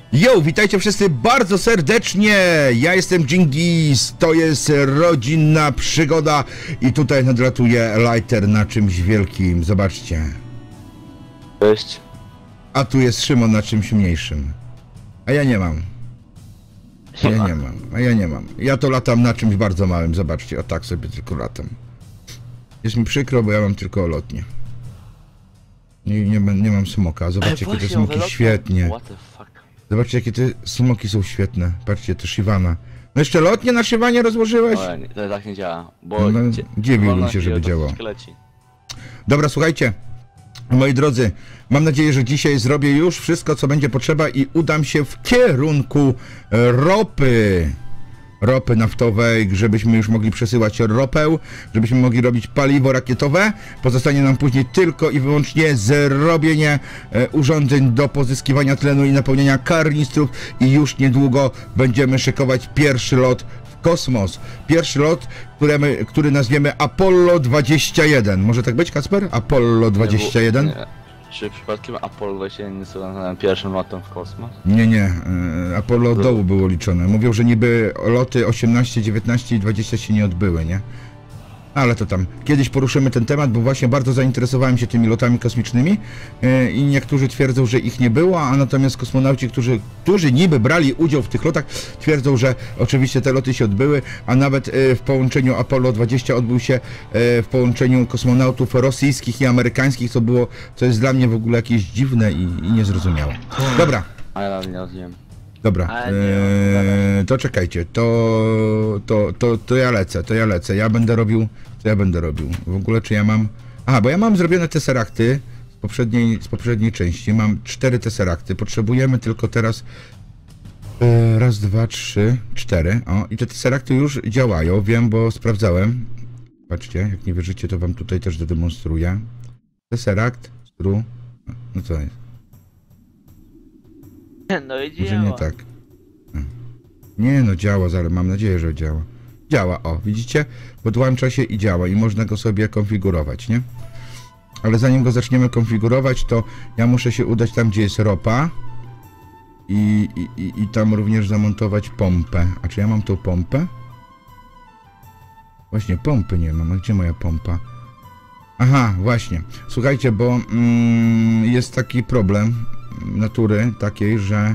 Yo, witajcie wszyscy bardzo serdecznie, ja jestem Dżingis, to jest rodzinna przygoda i tutaj nadlatuje lighter na czymś wielkim, zobaczcie. Cześć. A tu jest Szymon na czymś mniejszym, a ja nie mam. Ja to latam na czymś bardzo małym, zobaczcie, o tak sobie tylko latam. Jest mi przykro, bo ja mam tylko lotnię. Nie mam smoka, zobaczcie jakie te smoki świetnie. Zobaczcie jakie te smoki są świetne. Patrzcie, to Shyvana. No jeszcze lotnie na Shyvanie rozłożyłeś? Nie, to tak nie działa, bo... No, dziwiłbym się, żeby działało. Dobra, słuchajcie. Moi drodzy, mam nadzieję, że dzisiaj zrobię już wszystko, co będzie potrzeba i udam się w kierunku ropy naftowej, żebyśmy już mogli przesyłać ropę, żebyśmy mogli robić paliwo rakietowe. Pozostanie nam później tylko i wyłącznie zrobienie urządzeń do pozyskiwania tlenu i napełniania karnistrów i już niedługo będziemy szykować pierwszy lot w kosmos. Pierwszy lot, który nazwiemy Apollo 21. Może tak być, Kacper? Apollo 21? Nie. Czy przypadkiem Apollo się nie są pierwszym lotem w kosmos? Nie. Apollo od dołu było liczone. Mówią, że niby loty 18, 19 i 20 się nie odbyły, nie? Ale to tam. Kiedyś poruszymy ten temat, bo właśnie bardzo zainteresowałem się tymi lotami kosmicznymi i niektórzy twierdzą, że ich nie było, a natomiast kosmonauci, którzy niby brali udział w tych lotach, twierdzą, że oczywiście te loty się odbyły, a nawet w połączeniu Apollo 20 odbył się w połączeniu kosmonautów rosyjskich i amerykańskich, co jest dla mnie w ogóle jakieś dziwne i niezrozumiałe. Dobra. A ja nie rozumiem. Dobra, to czekajcie, to ja lecę, co ja będę robił, w ogóle czy ja mam, aha, bo ja mam zrobione tesseracty z poprzedniej części, mam 4 tesseracty, potrzebujemy tylko teraz, raz, 2, 3, 4, o, i te tesseracty już działają, wiem, bo sprawdzałem, patrzcie, jak nie wierzycie, to wam tutaj też zademonstruję, tesseract, no co jest? No i Może nie tak. Nie no, działa, ale mam nadzieję, że działa. Działa, o, widzicie? Podłącza się i działa i można go sobie konfigurować, nie? Ale zanim go konfigurować, to ja muszę się udać tam, gdzie jest ropa i tam również zamontować pompę. A czy ja mam tą pompę? Właśnie, pompy nie mam. A gdzie moja pompa? Aha, właśnie. Słuchajcie, bo jest taki problem natury takiej, że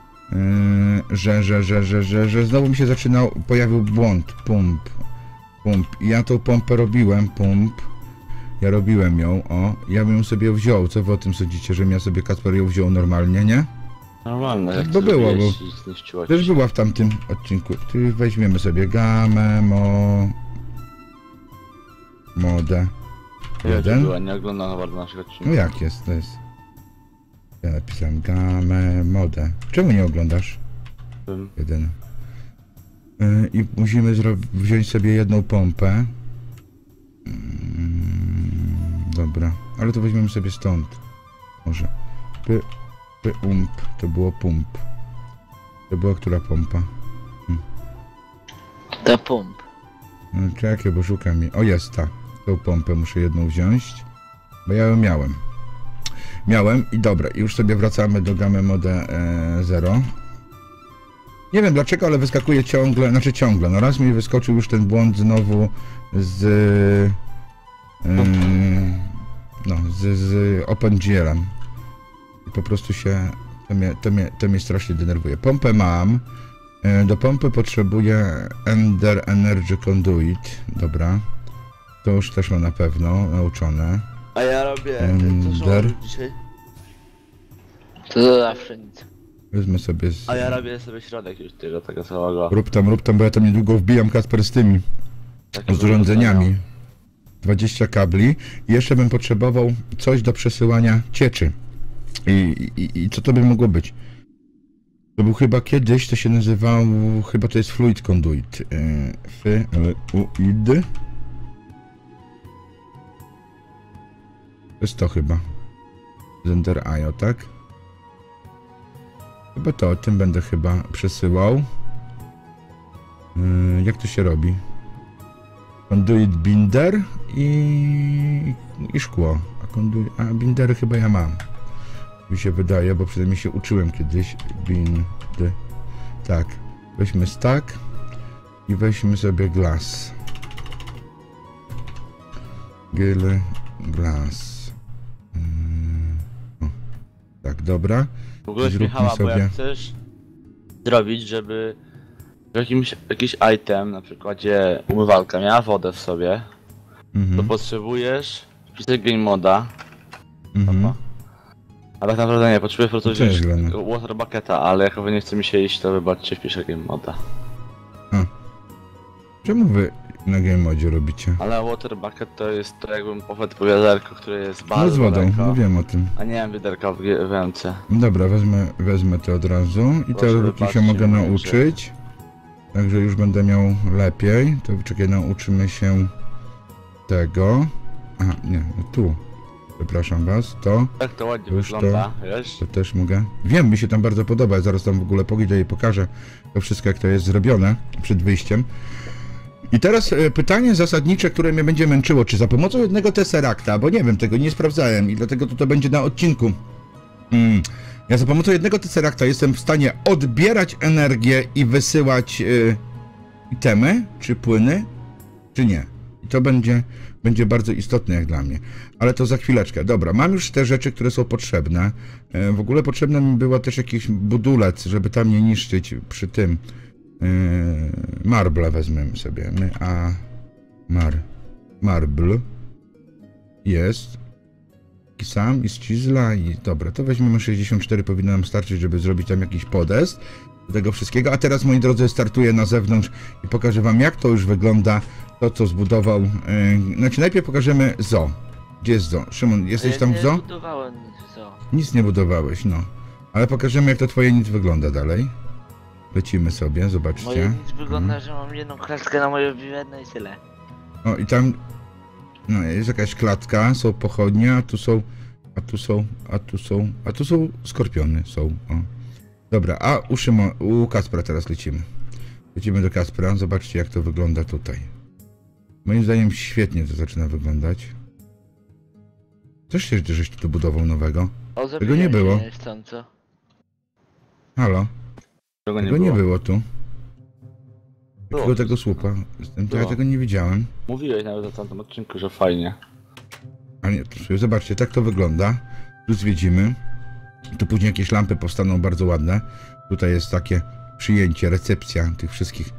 znowu mi się pojawił błąd, pump. I ja tą pompę robiłem, ja robiłem ją, o, ja bym ją sobie wziął, co wy o tym sądzicie, żebym ja sobie, Kacper, ją wziął normalnie, nie? Normalne, tak by było, bo też była w tamtym odcinku, tu weźmiemy sobie gamę, modę, jeden. Nie oglądam bardzo naszych odcinków. No jak jest, to jest. Ja napisałem gamę, modę. Czemu nie oglądasz? Jeden. I musimy wziąć sobie jedną pompę. Dobra, ale to weźmiemy sobie stąd. Może. To było pump. To była która pompa? Ta pomp. No, czekaj, bo szukam jej. O, jest ta. Tą pompę muszę jedną wziąć. Bo ja ją miałem i dobra, już sobie wracamy do gamy mode 0. Nie wiem dlaczego, ale wyskakuje ciągle, no raz mi wyskoczył już ten błąd znowu z OpenGL-em. I po prostu się, to mnie strasznie denerwuje. Pompę mam, do pompy potrzebuję Ender Energy Conduit, dobra. To już też mam na pewno nauczone. A ja robię dzisiaj. To zawsze nic. Wezmę sobie A ja robię sobie środek już tego całego. Rób tam, bo ja tam niedługo wbijam, Kacper, z tymi z urządzeniami. 20 kabli. I jeszcze bym potrzebował coś do przesyłania cieczy. I co to by mogło być? To był chyba kiedyś, to się nazywało, chyba to jest Fluid Conduit. Fluid. To jest to chyba. Zender IO, tak? Chyba to, tym będę chyba przesyłał. Jak to się robi? Conduit binder i szkło. A bindery chyba ja mam. Mi się wydaje, bo przynajmniej się uczyłem kiedyś. Bind. Tak. Weźmy stack i weźmy sobie glass. Glass. O, tak, dobra. W ogóle Zróbmy Michała, bo sobie- jak chcesz zrobić, żeby jakiś item, na przykładzie umywalka, miała wodę w sobie, to Mhm. potrzebujesz wpisać game moda. Mhm. A tak naprawdę nie, potrzebuję po prostu To jest wziąć źle, water bucketa, ale jak nie chce mi się iść, to wybaczcie, wpiszę game moda. Czemu wy na game modzie robicie? Ale water bucket to jest to jakbym poszedł po wiaderko, które jest No bardzo z wodą, daleko, mówiłem o tym. a nie mam wiaderka w ręce. Dobra, wezmę to od razu i Proszę te ruki się wybaczcie, mogę mówię, nauczyć. Także już będę miał lepiej. To czekaj, nauczymy się tego. Aha, nie, no tu. Przepraszam was, to Tak to ładnie Już wygląda, wiesz? to też mogę. Wiem, mi się tam bardzo podoba, ja zaraz tam w ogóle pójdę i pokażę to wszystko, jak to jest zrobione przed wyjściem. I teraz pytanie zasadnicze, które mnie będzie męczyło, czy za pomocą jednego Tesseracta, bo nie wiem, tego nie sprawdzałem i dlatego to będzie na odcinku. Ja za pomocą jednego Tesseracta jestem w stanie odbierać energię i wysyłać itemy, czy płyny, czy nie. I to będzie bardzo istotne jak dla mnie. Ale to za chwileczkę. Dobra, mam już te rzeczy, które są potrzebne. W ogóle potrzebny mi było też jakiś budulec, żeby tam nie niszczyć przy tym. Marble wezmę sobie. Marble. Jest. I sam, i z chisla, i dobra, to weźmiemy 64, powinno nam starczyć, żeby zrobić tam jakiś podest do tego wszystkiego. A teraz, moi drodzy, startuję na zewnątrz i pokażę wam, jak to już wygląda, to co zbudował. Znaczy, najpierw pokażemy zoo. Gdzie jest zoo? Szymon, jesteś tam w zoo? Nie budowałem nic w zoo. Nic nie budowałeś, no. Ale pokażemy, jak to twoje nic wygląda dalej. Lecimy sobie, zobaczcie. Moje nic wygląda, że mam jedną klatkę na moje biedne i tyle. O, i tam... No, jest jakaś klatka, są pochodnie, a tu są... A tu są skorpiony, są, o. Dobra, a u Kacpra teraz lecimy. Lecimy do Kacpra, zobaczcie, jak to wygląda tutaj. Moim zdaniem świetnie to zaczyna wyglądać. Coś się, żeś tu budował nowego? O, Tego nie było. Niechcąco. Halo? Tego nie było tu. Było Jakiego to tego wszystko. słupa? To ja Było. tego nie widziałem. Mówiłeś nawet o tamtym odcinku, że fajnie. A nie, tu, zobaczcie, tak to wygląda. Tu zwiedzimy. Tu później jakieś lampy powstaną bardzo ładne. Tutaj jest takie przyjęcie, recepcja tych wszystkich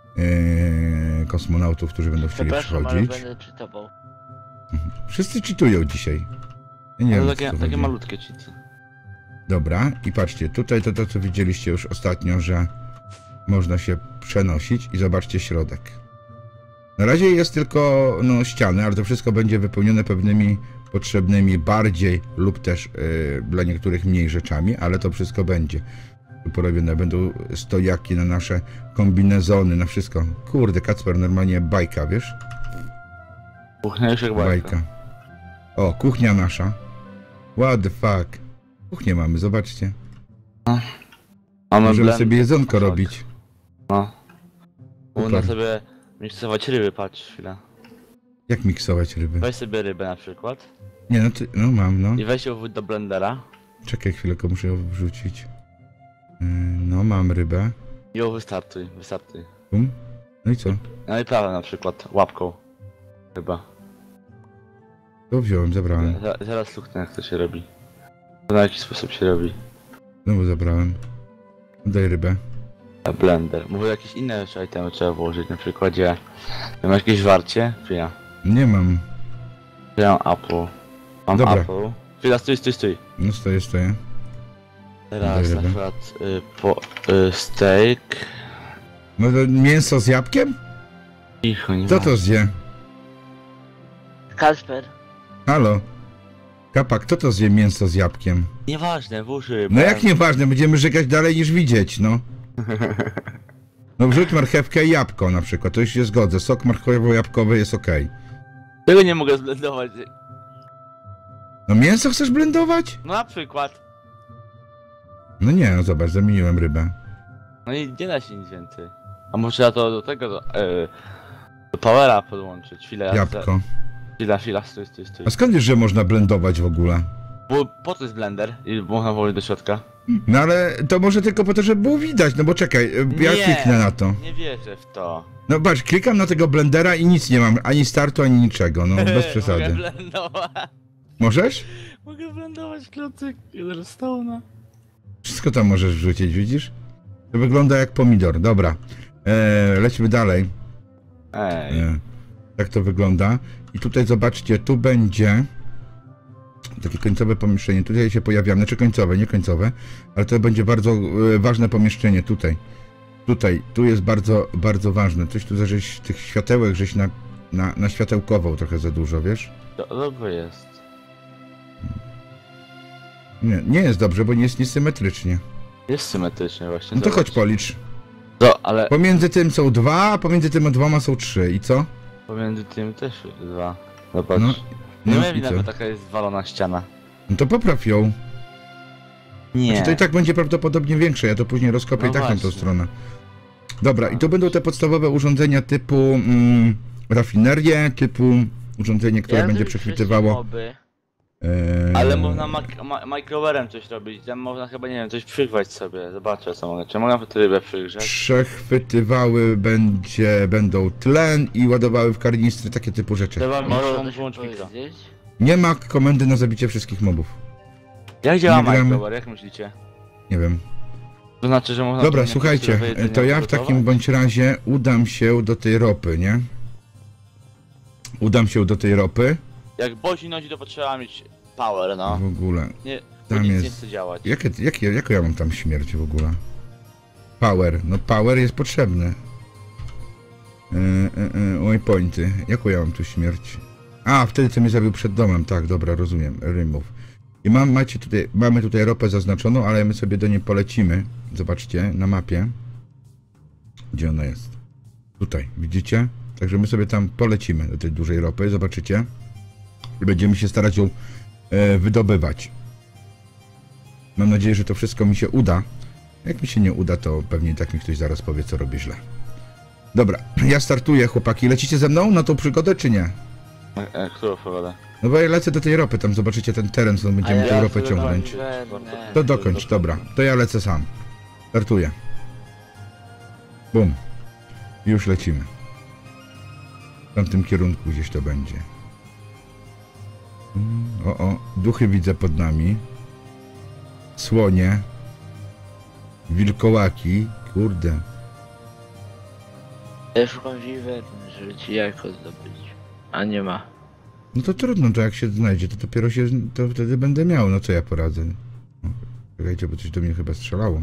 kosmonautów, którzy będą chcieli Przepraszam, ale przychodzić. będę czytował. Wszyscy cheatują dzisiaj. Ja nie Ale wiem, takie, co takie chodzi. malutkie cheaty. Dobra, i patrzcie, tutaj to co widzieliście już ostatnio, że można się przenosić i zobaczcie środek. Na razie jest tylko no, ściany, ale to wszystko będzie wypełnione pewnymi potrzebnymi bardziej lub też dla niektórych mniej rzeczami, ale to wszystko będzie tu porobione. Będą stojaki na nasze kombinezony, na wszystko. Kurde, Kacper, normalnie bajka, wiesz? Kuchnia już jak bajka. Bajka. O, kuchnia nasza. What the fuck? Kuchnię mamy, zobaczcie. Mamy Możemy blend. sobie jedzonko Fuck. robić. No. Można Super. sobie miksować ryby, patrz chwilę. Jak miksować ryby? Weź sobie rybę na przykład Nie, no, no mam, no. i weź ją wód do blendera Czekaj chwilkę, muszę ją wrzucić. No, mam rybę. i ją wystartuj. Bum. No i co? No i prawa na przykład, łapką. Chyba. To wziąłem, zabrałem. Zaraz luknę jak to się robi. To na jaki sposób się robi. Znowu zabrałem. Daj rybę. A blender. Mówię jakieś inne jeszcze itemy trzeba włożyć, na przykładzie... Masz jakieś warcie? Chwila. Nie mam. Mam apple. Mam Dobra. apple. Chwila, stój. No stoję. Teraz Daj na rybę. przykład steak. No to mięso z jabłkiem? Cicho, nie Kto ma. to zje? Kasper, Halo? Kapa, kto to zje mięso z jabłkiem? Nieważne, włóż rybę. No jak nieważne, będziemy rzekać dalej niż widzieć, no. No wrzuć marchewkę i jabłko na przykład, to już się zgodzę. Sok marchewko-jabłkowy jest okej. Tego nie mogę zblendować. No mięso chcesz blendować? No na przykład. No nie, no zobacz, zamieniłem rybę. No i nie da się nic więcej. A może trzeba to do tego, do powera podłączyć. Chwilę. Jabłko. Chwila, stój. A skąd wiesz, że można blendować w ogóle? Bo po co jest blender? I można włożyć do środka? No ale to może tylko po to, żeby było widać, no bo czekaj, ja kliknę na to. Nie wierzę w to. No patrz, klikam na tego blendera i nic nie mam, ani startu, ani niczego, no bez Mogę przesady. blendować. Możesz? Mogę blendować klocyk Redstone'a. Wszystko tam możesz wrzucić, widzisz? To wygląda jak pomidor, dobra. Lećmy dalej. Ej. Tak to wygląda. I tutaj zobaczcie, tu będzie takie końcowe pomieszczenie. Tutaj się pojawiamy, znaczy końcowe, nie końcowe, ale to będzie bardzo ważne pomieszczenie tutaj. Tu jest bardzo, bardzo ważne. Coś tu żeś tych światełek, żeś naświatełkował trochę za dużo, wiesz? Dobrze jest. Nie jest dobrze, bo nie jest niesymetrycznie. Jest symetrycznie właśnie. No to zobacz. chodź policz. To, ale Pomiędzy tym są 2, a pomiędzy tym 2 są 3. I co? pomiędzy tym też 2. Zobacz. No, Nie no wiem, i co? nawet taka jest zwalona ściana. No to popraw ją. Nie. Znaczy to i tak będzie prawdopodobnie większe, ja to później rozkopię No i tak na tą właśnie. stronę. Dobra, i tu będą te podstawowe urządzenia typu rafinerie, typu urządzenie, które Jak będzie zrobić przechwytywało... moby? Ale można microwerem coś robić. Tam można chyba, nie wiem, coś przygrzać sobie. Zobaczę co mogę. Czy mogę tę rybę przygrzać? Przechwytywały będą tlen i ładowały w karnistry, takie typu rzeczy. Trzeba mi Może to się włączyć mikro. powiedzieć? Nie ma komendy na zabicie wszystkich mobów. Jak działa Nie gramy. micrower? Jak myślicie? Nie wiem. To znaczy, że można... Dobra, tu nie słuchajcie, surowe jedzenie to ja w przygotować? takim bądź razie udam się do tej ropy, nie? Udam się do tej ropy. Jak bosi nosi, to potrzeba mieć power, no. W ogóle. Nie, Tam tam nic jest- nie chce działać. Jaką ja mam tam śmierć w ogóle? Power. No power jest potrzebny. Waypointy. Jaką ja mam tu śmierć? A, wtedy co mnie zabił przed domem. Tak, dobra, rozumiem. Remove. I mamy tutaj ropę zaznaczoną, ale my sobie do niej polecimy. Zobaczcie, na mapie. Gdzie ona jest? Tutaj, widzicie? Także my sobie tam polecimy do tej dużej ropy, zobaczycie. I będziemy się starać ją wydobywać. Mam nadzieję, że to wszystko mi się uda. Jak mi się nie uda, to pewnie i tak mi ktoś zaraz powie, co robię źle. Dobra, ja startuję, chłopaki. Lecicie ze mną na tą przygodę, czy nie? Którą pogodę? No bo ja lecę do tej ropy, tam zobaczycie ten teren, co będziemy A tę ja ropę sobie ciągnąć. będę. To dokończ, dobra. To ja lecę sam. Startuję. Bum. Już lecimy. W tamtym kierunku gdzieś to będzie. O, duchy widzę pod nami. Słonie. Wilkołaki. Kurde. Ja szukam wiwerny, żeby ci jajko zdobyć. A nie ma. No to trudno, to jak się znajdzie, to dopiero się, to wtedy będę miał, no co ja poradzę. O, czekajcie, bo coś do mnie chyba strzelało.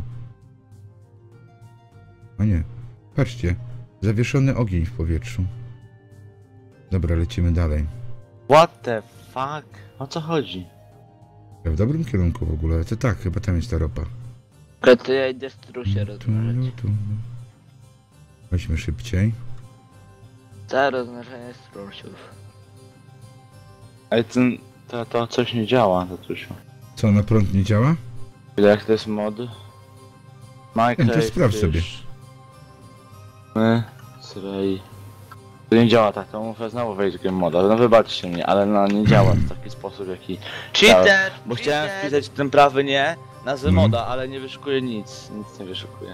O nie, patrzcie, zawieszony ogień w powietrzu. Dobra, lecimy dalej. What the fuck? O co chodzi? Ja w dobrym kierunku w ogóle, to tak, chyba tam jest ta ropa. To ja idę z trusie rozmawiać. Weźmy szybciej. Za rozmnażanie strusów. Ale to coś nie działa, to coś. Co, na prąd nie działa? Jak to jest mod? To sprawdź sobie. My, Syrej. To nie działa tak, to muszę znowu wejść w game moda. No wybaczcie mnie, ale no nie działa w taki sposób jaki... Cheater! Bo chciałem cheater! wpisać ten prawy nie, nazwę Mhm. moda, ale nie wyszukuje nic nie wyszukuje.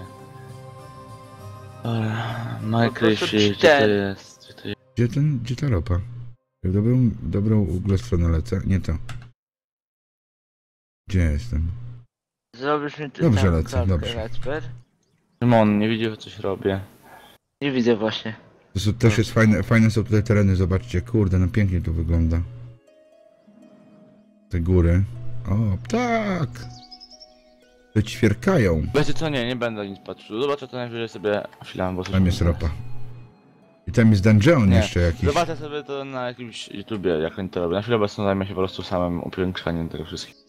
Dobra, Minecraft, gdzie to cheater. jest? Gdzie to jest? Gdzie ta ropa? Ja w dobrą uglę stronę lecę, nie to. Gdzie ja jestem? Zrobisz mi Dobrze tam lecę, klatkę, dobrze. Kacper? Szymon, nie widział, że coś robię. Nie widzę właśnie. Też jest fajne są tutaj tereny, zobaczcie, kurde, no pięknie tu wygląda. Te góry. O, tak! Te ćwierkają. Wiecie co, nie będę nic patrzył. Zobaczę to najwyżej sobie chwilę, bo coś Tam jest mi- ropa. I tam jest dungeon Nie. jeszcze jakiś. Zobaczę sobie to na jakimś YouTubie, jak oni to robią. Na chwilę obecną zajmę się po prostu samym upiększaniem tego wszystkiego.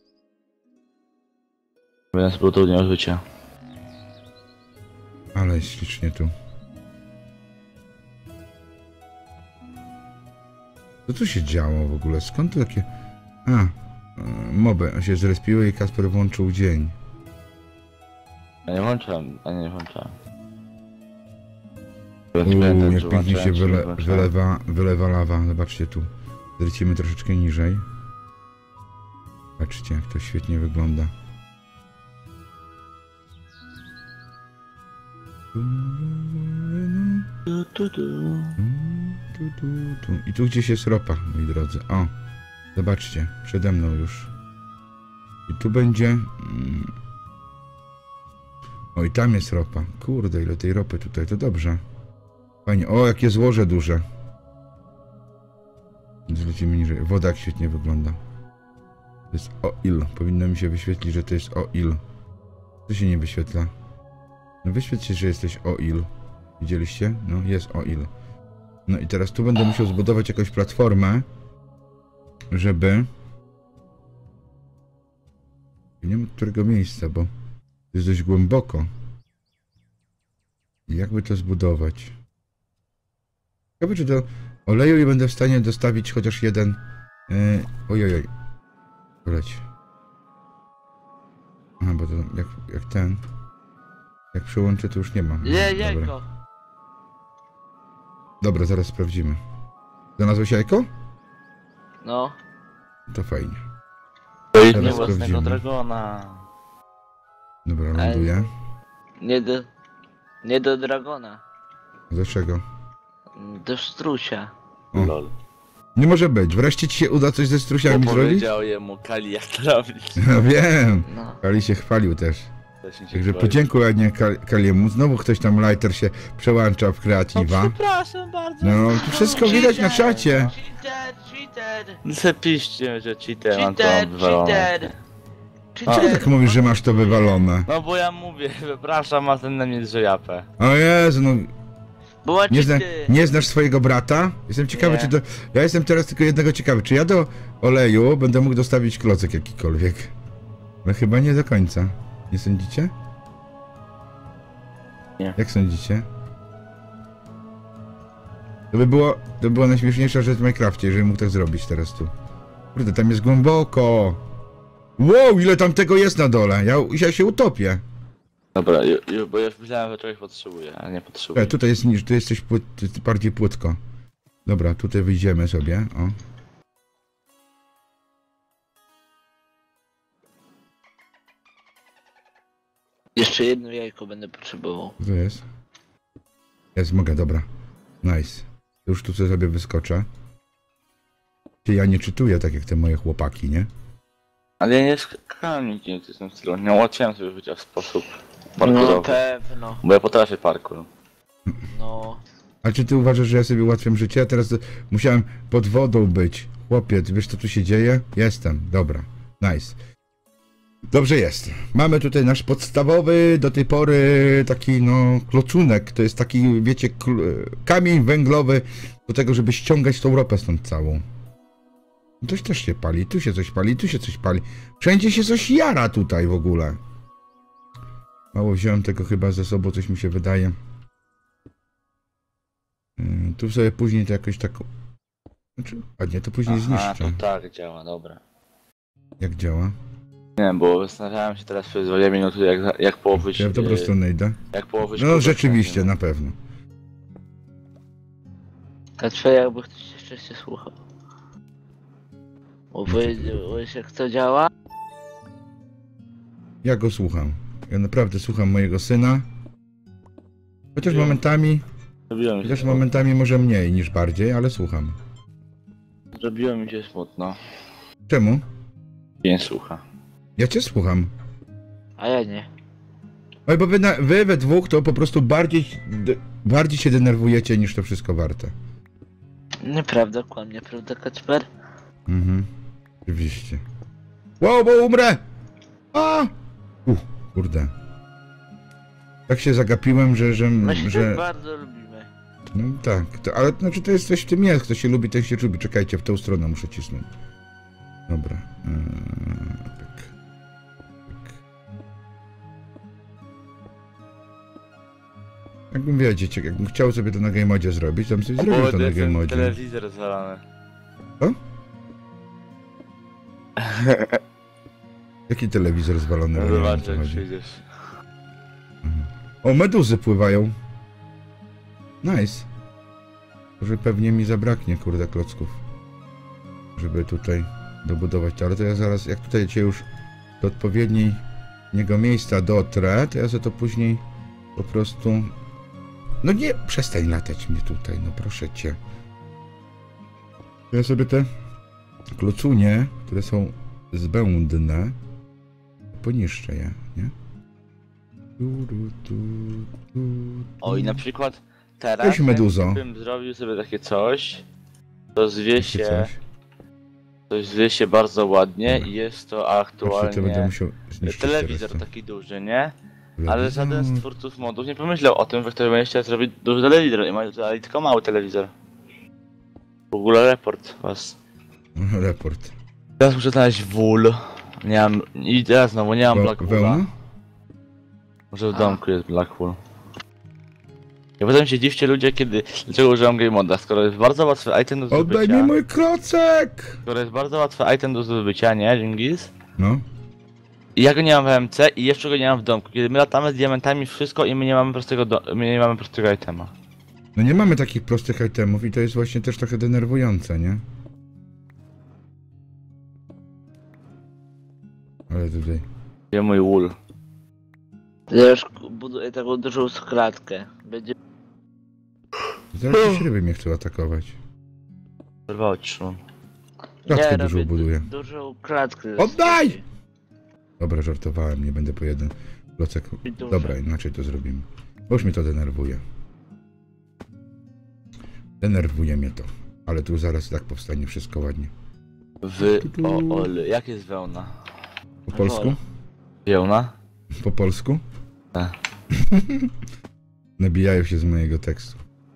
Będę sobie utrudniał życie. Ale jest ślicznie tu. Co tu się działo w ogóle? Skąd to takie... moby się zrespiły i Kasper włączył dzień. Ja nie włączyłem, nie włączyłem. Jak pięknie się wylewa lawa. Zobaczcie tu. Zlecimy troszeczkę niżej. Patrzcie, jak to świetnie wygląda. I tu gdzieś jest ropa, moi drodzy. O, zobaczcie, przede mną już. I tu będzie... O, i tam jest ropa. Kurde, ile tej ropy tutaj, to dobrze. Fajnie. O, jakie złoże duże. Zlecimy niżej. Woda jak świetnie wygląda. To jest oil. Powinno mi się wyświetlić, że to jest oil. Co się nie wyświetla? No wyświetlcie, że jesteś oil. Widzieliście? No, jest oil. No i teraz tu będę musiał zbudować jakąś platformę, żeby... Nie wiem, od którego miejsca, bo to jest dość głęboko. I jakby to zbudować? Ciekawe, czy do oleju i będę w stanie dostawić chociaż jeden... Ojojoj. Poleć. Aha, bo to jak ten... Jak przyłączę, to już nie ma. Jajko. Dobra, zaraz sprawdzimy. Znalazłeś jajko? No. To fajnie. To jest Teraz nie własnego sprawdzimy. dragona. Dobra, ląduję. Nie do dragona. Dlaczego? Do strusia. O. Lol. Nie może być. Wreszcie ci się uda coś ze strusiami Bo zrobić? powiedział jemu Kali jak to robić. No wiem. No. Kali się chwalił też. Też mi się Także chwali. podziękuj ładnie Kaliemu. Znowu ktoś tam lighter się przełącza w kreatywa. Przepraszam bardzo. No, tu wszystko widać na czacie. Cheater. Zapiszcie, że cheater mam to Cheater. wywalone. Cheater. Co ty tak mówisz, że masz to wywalone? No bo ja mówię, przepraszam, a ten na mnie drze japę. O Jezu, no Była cheaty. nie znasz swojego brata? Jestem ciekawy, Nie. czy to... Ja jestem teraz tylko jednego ciekawy, czy ja do oleju będę mógł dostawić klocek jakikolwiek? No chyba nie do końca. Nie sądzicie? Nie. Jak sądzicie? To by była najśmieszniejsza rzecz w Minecrafcie, jeżeli mógł tak zrobić teraz tu. Kurde, tam jest głęboko! Wow, ile tam tego jest na dole! Ja się utopię. Dobra, bo ja już myślałem, że czegoś potrzebuję, ale nie potrzebuję. Tutaj jest niż, tu jesteś bardziej płytko. Dobra, tutaj wyjdziemy sobie, o. Jeszcze jedno jajko będę potrzebował. Co to jest? Jest, mogę, dobra. Nice. Już tu sobie wyskoczę. Ja nie czytuję tak jak te moje chłopaki, nie? Ale ja nie skakałem nigdzie w tym stylu, nie ułatwiałem sobie życia w sposób No parkurowy. pewno. Bo ja potrafię parkour. No. A czy ty uważasz, że ja sobie ułatwiam życie? Ja teraz musiałem pod wodą być. Chłopiec, wiesz co tu się dzieje? Jestem, dobra. Nice. Dobrze jest. Mamy tutaj nasz podstawowy do tej pory taki no klocunek. To jest taki, wiecie, kamień węglowy do tego, żeby ściągać tą ropę stąd całą. Coś też się pali, tu się coś pali, tu się coś pali. Wszędzie się coś jara tutaj w ogóle. Mało wziąłem tego chyba ze sobą, coś mi się wydaje. Tu sobie później to jakoś tak... Znaczy, ładnie, to później Aha, zniszczę. to tak działa, dobra. Jak działa? Nie wiem, bo zastanawiałem się teraz przez 2 minuty jak położyć... Ja w dobrą stronę idę. Jak położyć... No kubek, rzeczywiście, nie? na pewno. Kaczę, jakby ktoś jeszcze się słuchał. Bo powiedziałeś jak to działa? Ja go słucham. Ja naprawdę słucham mojego syna. Chociaż Ja. momentami, Zrobiło mi się chociaż smutno. momentami może mniej niż bardziej, ale słucham. Zrobiło mi się smutno. Czemu? Nie słucha. Ja cię słucham. A ja nie. Oj, bo wy we dwóch to po prostu bardziej się denerwujecie niż to wszystko warte. Nieprawda, kłamie, prawda Kacper? Mhm. Oczywiście. Wow, bo umrę! A! Kurde. Tak się zagapiłem, My się że... tak bardzo lubimy. No tak, ale znaczy to jest coś w tym jest. Kto się lubi, ten się lubi. Czekajcie, w tą stronę muszę cisnąć. Dobra. Tak. Tak. Jakbym wiedzieć, jakbym chciał sobie to na game modzie zrobić, to bym sobie zrobił to na game modzie. Telewizor zwalony. Co? Jaki telewizor zwalony? No Nie wiem, o zobacz co jak chodzi. przyjdziesz. O, meduzy pływają. Nice. Może pewnie mi zabraknie, kurde, klocków. Żeby tutaj... dobudować to, ale to ja zaraz, jak tutaj cię już do odpowiedniego miejsca dotrę, to ja sobie to później po prostu... No nie, przestań latać mnie tutaj, no proszę cię. Ja sobie te klocunie, które są zbędne, poniszczę je, nie? O i na przykład teraz Cześć, Meduzo. jakbym zrobił sobie takie coś, to zwie Takie się, coś. to zwie się bardzo ładnie Dobra. i jest to Patrzcie, to będę aktualnie musiał zniszczyć telewizor teraz to. taki duży, nie? Ale Telewizor. żaden z twórców modów nie pomyślał o tym, że ktoś będzie chciał zrobić duży telewizor i ale tylko mały telewizor. W ogóle report was. Report. Teraz muszę znaleźć wól. Nie mam. I teraz znowu nie mam Black Woola. Wełna? Może w domku jest Black Wool. I potem się dziwcie ludzie, dlaczego używam game moda, skoro jest bardzo łatwy item do Oddaj mi zdobycia. mój klocek! Skoro jest bardzo łatwy item do zdobycia, nie, Dżingis? No. I ja go nie mam w MC i jeszcze go nie mam w domku. Kiedy my latamy z diamentami wszystko i my nie mamy prostego itema. No nie mamy takich prostych itemów i to jest właśnie też trochę denerwujące, nie? Ale tutaj... Gdzie mój wool? Ja już buduję taką dużą klatkę. Będzie... Zaraz jakieś ryby mnie chcą atakować. Przerwało ci Szymon. Klatkę robię dużą buduję. dużą klatkę. Oddaj! Dobra, żartowałem, nie będę po jeden klocek. Dużo. Dobra, inaczej to zrobimy. Bo już mnie to denerwuje. Denerwuje mnie to. Ale tu zaraz tak powstanie wszystko ładnie. Jak jest wełna? Po polsku? Wełna? Po polsku? Tak. Nabijają się z mojego tekstu.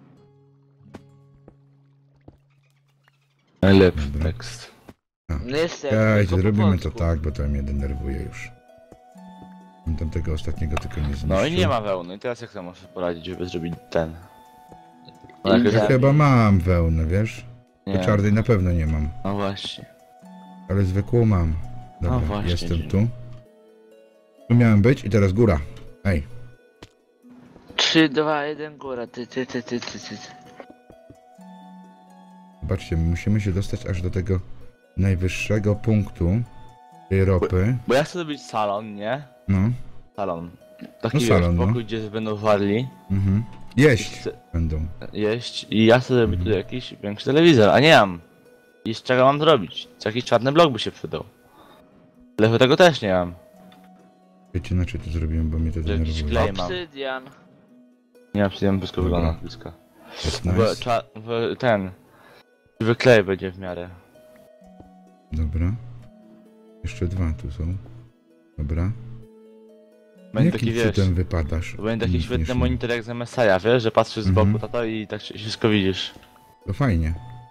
Najlepszy Dobra. tekst. No jest Słuchajcie, zrobimy to tak, bo to mnie denerwuje już. Bym tam tego ostatniego tylko nie zniszczył. No i nie ma wełny. I teraz jak to możesz poradzić, żeby zrobić ten? Ja Ja chyba mam wełnę, wiesz? Nie. Po czarnej na pewno nie mam. No właśnie. Ale zwykłą mam. Dobra, właśnie, jestem dzień. tu. Tu miałem być i teraz góra. Ej, 3, 2, 1, góra. Ty. zobaczcie, my musimy się dostać aż do tego najwyższego punktu tej ropy. Bo ja chcę zrobić salon, nie? No, Salon. Taki No salon, wiesz, no. pokój, gdzie będą warli, mhm. Jeść Chcę- będą. jeść i ja chcę zrobić tu jakiś większy telewizor, a nie mam. I z czego mam zrobić? Co jakiś czarny blok by się przydał. Ale tego też nie mam. Wiecie, na czym to zrobiłem, bo mnie to Że jakiś denerwuje. klej mam. Obsydian. Nie mam przyjemnego blisko Dobra. wygląda blisko. Jest Bo nice. ten. Wyklej będzie w miarę. Dobra. Jeszcze dwa tu są. Dobra. Będzie taki Jakim wiesz. cudem wypadasz? Będzie taki Nic świetny nie monitor jak z MSI-a, wiesz, że patrzysz z boku, Mhm. tato i tak wszystko widzisz. To fajnie.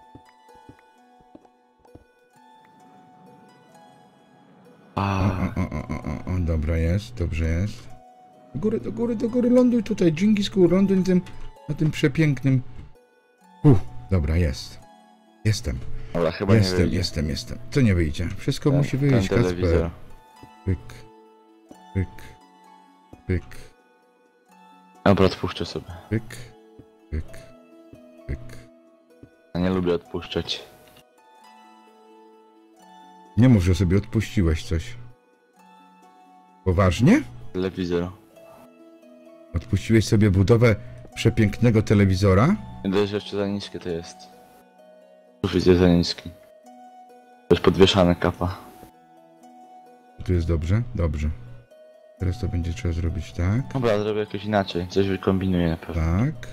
O, A, dobra jest, dobrze jest. Do góry, ląduj tutaj, Dżingisku, ląduj na tym przepięknym... Dobra, jest. Jestem, dobra, chyba nie wyjdzie. jestem. Co nie wyjdzie? Wszystko Ten- musi wyjść, ten telewizor. Kacper. Pyk, pyk, pyk, Dobra, odpuszczę sobie. pyk, pyk, pyk. Ja nie lubię odpuszczać. Nie mów, że sobie odpuściłeś coś. Poważnie? Telewizor. Odpuściłeś sobie budowę przepięknego telewizora? Nie dość, że jeszcze za niskie to jest. Sufit jest za niski. To jest podwieszane kapa. Tu jest dobrze? Dobrze. Teraz to będzie trzeba zrobić tak, Dobra, zrobię jakoś inaczej. Coś wykombinuję na pewno. tak,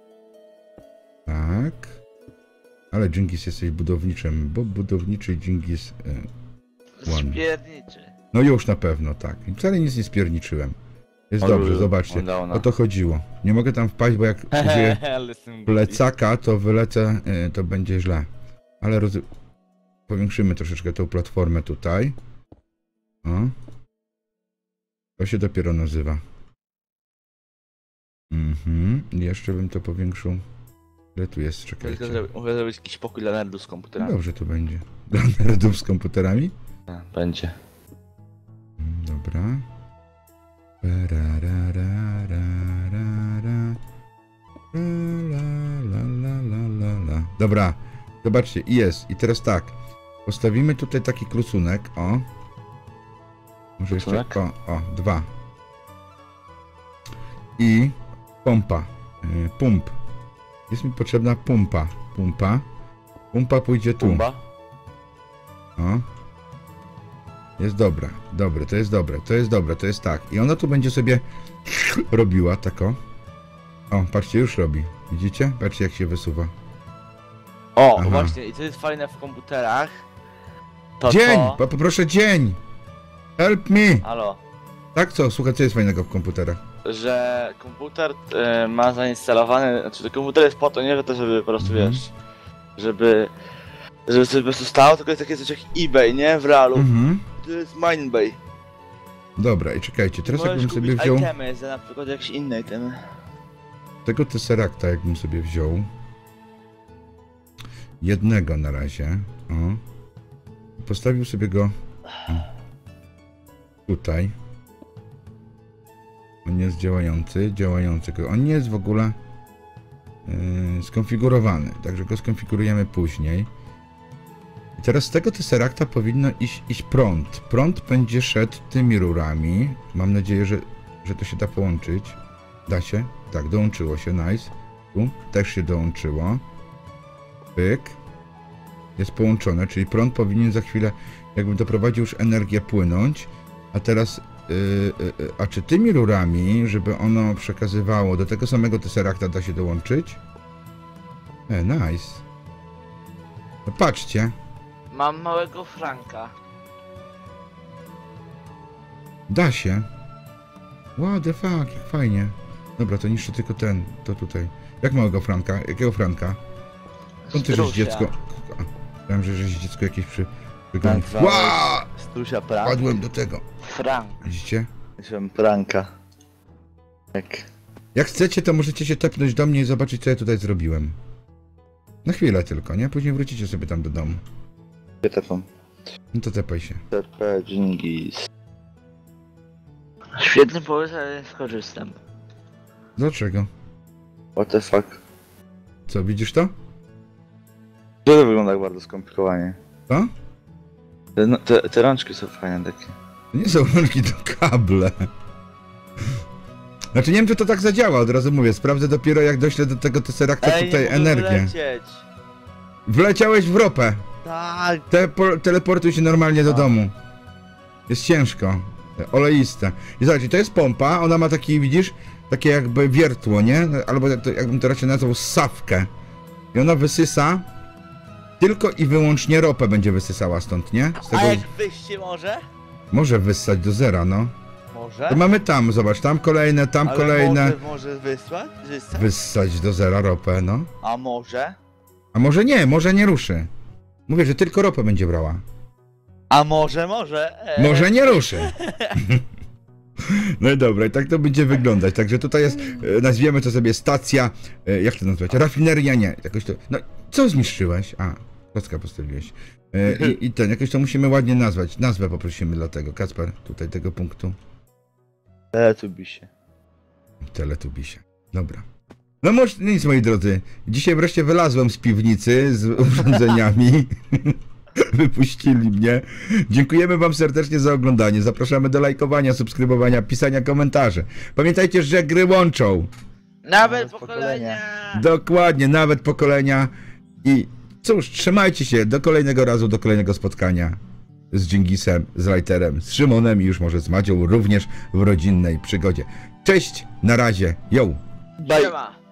tak. Ale Dżingis jesteś budowniczym, bo budowniczy Dżingis... One. Spierniczy. No już na pewno, tak. I wcale nic nie spierniczyłem. Jest On dobrze, był- zobaczcie. on dał na- O to chodziło. Nie mogę tam wpaść, bo jak użyję Ale jestem głupi. plecaka, to wylecę, to będzie źle. Ale powiększymy troszeczkę tą platformę tutaj. O. To się dopiero nazywa. I jeszcze bym to powiększył. Ile tu jest? Czekajcie. Mogę zrobić jakiś pokój dla nerdów z komputerami. Dobrze to będzie. Dla nerdów z komputerami? Będzie. Dobra. Ra. La. Dobra. Zobaczcie, jest. I teraz tak. Postawimy tutaj taki klusunek, o. Może jeszcze, Klusunek? o, 2. I pompa, pump. Jest mi potrzebna pumpa. Pumpa pójdzie tu. Pumba? O. Jest dobra, to jest dobre, to jest tak. I ona tu będzie sobie robiła, tako. O, patrzcie, już robi. Widzicie? Patrzcie, jak się wysuwa. O, Aha. właśnie, i co jest fajne w komputerach, to Dzień! to... Poproszę dzień! Help me! Halo. Tak co? Słuchaj, co jest fajnego w komputerach? Że komputer ma zainstalowany, znaczy komputer jest po to, nie, że to żeby po prostu wiesz, żeby sobie po prostu stało, tylko jest takie coś jak eBay, nie? W realu. To jest Minebay. Dobra, i czekajcie, teraz Możesz jakbym sobie kupić wziął itemy za na przykład jakieś inne itemy. tego Tesseracta, jakbym sobie wziął jednego na razie, o. Postawił sobie go tutaj. On jest działający. On nie jest w ogóle skonfigurowany, także go skonfigurujemy później. I teraz z tego Tesseracta powinno iść prąd. Prąd będzie szedł tymi rurami. Mam nadzieję, że to się da połączyć. Da się? Tak, dołączyło się, nice. Tu też się dołączyło. Pyk. Jest połączone, czyli prąd powinien za chwilę, jakby doprowadził już energię płynąć. A teraz, a czy tymi rurami, żeby ono przekazywało do tego samego Tesseracta, da się dołączyć? Nice. No patrzcie. Mam małego Franka. Da się. What the fuck, jak fajnie. Dobra, to niszczę tylko to tutaj. Jak małego Franka? Jakiego Franka? Skąd ty żeś Strusia. dziecko? Wiem, że żeś dziecko jakieś przygonił. Nazwałeś Ła! Strusia prank. Padłem do tego. Frank. Widzicie? Myślałem pranka. Tak. Jak chcecie, to możecie się tepnąć do mnie i zobaczyć, co ja tutaj zrobiłem. Na chwilę tylko, nie? Później wrócicie sobie tam do domu. Telefon. No to tepaj się. TP Dżingis. Świetny pomysł, ale nie skorzystam. Dlaczego? What the fuck? Co, widzisz to? To wygląda jak bardzo skomplikowanie. To? Te rączki są fajne takie. To nie są rączki, to kable. Znaczy nie wiem, czy to tak zadziała, od razu mówię. Sprawdzę dopiero, jak doślę do tego Tesseracta tutaj energię. Wlecieć. Wleciałeś w ropę. Tak. Teleportuj się normalnie do domu. Jest ciężko. Oleiste. I zobaczcie, to jest pompa, ona ma taki, widzisz, takie jakby wiertło, nie? Albo jakbym to raczej nazwał ssawkę. I ona wysysa tylko i wyłącznie ropę będzie wysysała stąd, nie? Z tego A jak wyjście może? może wyssać do zera, no. Może? To mamy tam, zobacz, tam kolejne, tam Ale kolejne. Może wysłać? Wyssać do zera ropę, no. A może? A może nie ruszy. Mówię, że tylko ropę będzie brała. A może? Może nie ruszy. No i dobra, i tak to będzie wyglądać. Także tutaj jest, nazwiemy to sobie stacja, jak to nazwać? Rafineria, nie. Jakoś to, no, co zniszczyłeś? A, klocka postawiłeś. I ten, jakoś to musimy ładnie nazwać. Nazwę poprosimy dla tego. Kacper, tutaj tego punktu. Teletubisie. Dobra. No może nic, moi drodzy. Dzisiaj wreszcie wylazłem z piwnicy z urządzeniami. Wypuścili mnie. Dziękujemy wam serdecznie za oglądanie. Zapraszamy do lajkowania, subskrybowania, pisania komentarzy. Pamiętajcie, że gry łączą. Nawet pokolenia! Dokładnie, nawet pokolenia. I cóż, trzymajcie się. Do kolejnego razu, do kolejnego spotkania. Z Dżingisem, z Lighterem, z Szymonem i już może z Madzią również w rodzinnej przygodzie. Cześć, na razie, yo! Bye. Siema.